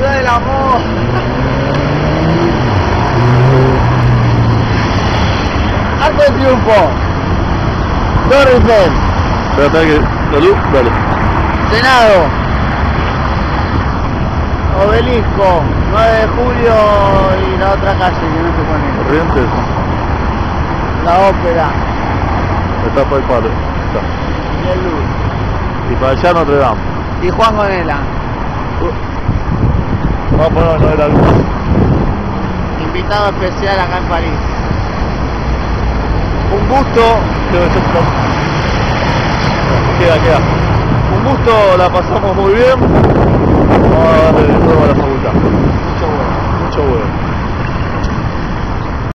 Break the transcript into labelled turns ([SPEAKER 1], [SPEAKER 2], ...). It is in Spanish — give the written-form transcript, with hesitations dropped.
[SPEAKER 1] ciudad del amor. Arco de Triunfo. Torre Eiffel.
[SPEAKER 2] Espérate que la luz, dale.
[SPEAKER 1] Senado. Obelisco. 9 de julio y la otra calle que no se pone.
[SPEAKER 2] Corrientes.
[SPEAKER 1] La ópera.
[SPEAKER 2] Está por el palo. Está.
[SPEAKER 1] Y el Luz.
[SPEAKER 2] Y para allá Notre Dame.
[SPEAKER 1] Y Juan Gonela.
[SPEAKER 2] Vamos a ponernos de la luz.
[SPEAKER 1] Invitado especial acá en París. Un gusto.
[SPEAKER 2] Queda. Un gusto, la pasamos muy bien. Vamos a darle de nuevo a la facultad. Mucho bueno.